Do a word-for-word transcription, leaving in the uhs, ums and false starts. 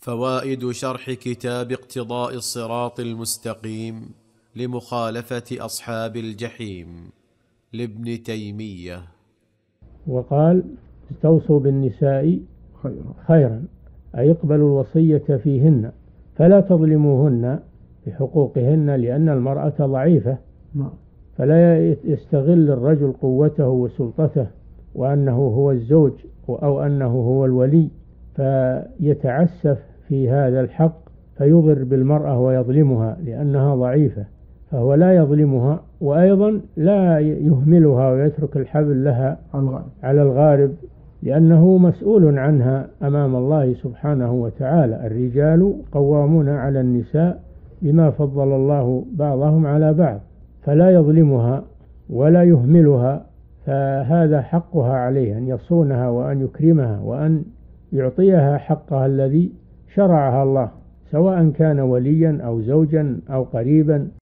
فوائد شرح كتاب اقتضاء الصراط المستقيم لمخالفة أصحاب الجحيم لابن تيمية. وقال: استوصوا بالنساء خيرا، أي اقبلوا الوصية فيهن فلا تظلموهن بحقوقهن، لأن المرأة ضعيفة، فلا يستغل الرجل قوته وسلطته وأنه هو الزوج أو أنه هو الولي فيتعسف في هذا الحق فيضر بالمرأة ويظلمها لأنها ضعيفة، فهو لا يظلمها، وأيضا لا يهملها ويترك الحبل لها على الغارب، لأنه مسؤول عنها أمام الله سبحانه وتعالى. الرجال قوامون على النساء بما فضل الله بعضهم على بعض، فلا يظلمها ولا يهملها، فهذا حقها عليه أن يصونها وأن يكرمها وأن يعطيها حقها الذي شرعها الله، سواء كان وليا أو زوجا أو قريبا.